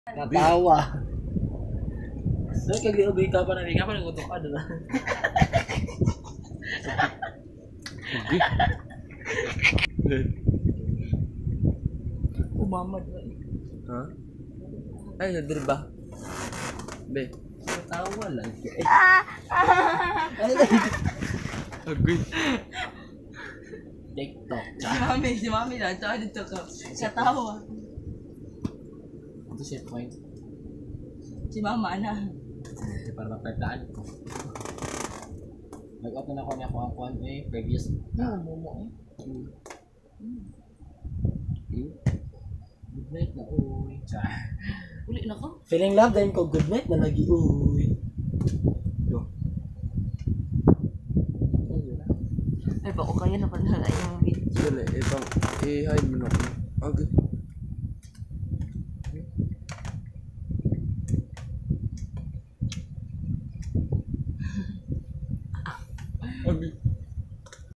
Natawa. So, kag-iugay ka pa nagutok ka doon. Umamad na eh. Ha? Ay, nadir ba? Be. Natawa lang. Agoy. TikTok. Si mami lang. Tsaka dito ka. Katawa. Ito si point. Si mama na. Kasi para mapagdaan ko. Nag-open ako niya ang kuhan eh. Previous. Momo eh. Good night na uy. Uli na ko. Feeling love din ko good night na lagi uy. Ay, bako kaya na pala yung video. Dali, ibang i-hide mo na ako. Agad. Agad.